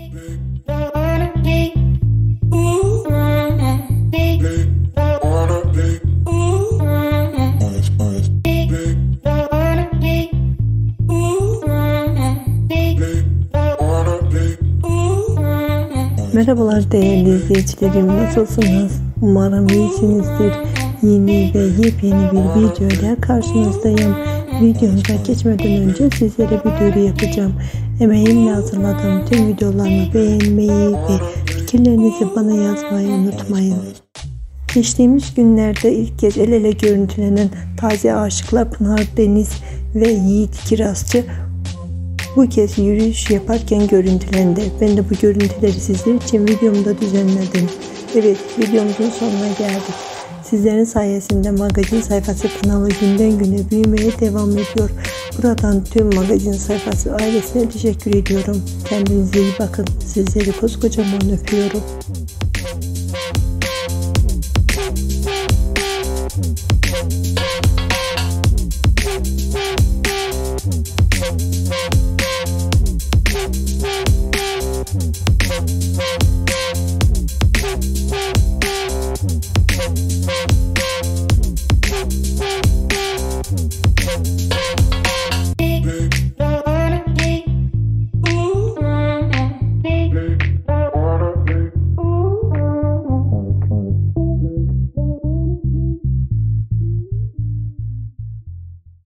Merhabalar değerli izleyicilerim, nasılsınız? Umarım iyisinizdir. Yeni ve yepyeni bir video ile karşınızdayım. Videomuza geçmeden önce sizlere bir duyuru yapacağım. Emeğimle hazırladığım tüm videolarımı beğenmeyi ve fikirlerinizi bana yazmayı unutmayın. Geçtiğimiz günlerde ilk kez el ele görüntülenen taze aşıklar Pınar Deniz ve Yiğit Kirazcı bu kez yürüyüş yaparken görüntülendi. Ben de bu görüntüleri sizler için videomda düzenledim. Evet, videomuzun sonuna geldik. Sizlerin sayesinde magazin sayfası kanalı günden güne büyümeye devam ediyor. Buradan tüm magazin sayfası ailesine teşekkür ediyorum. Kendinize iyi bakın. Sizleri koskocaman öpüyorum.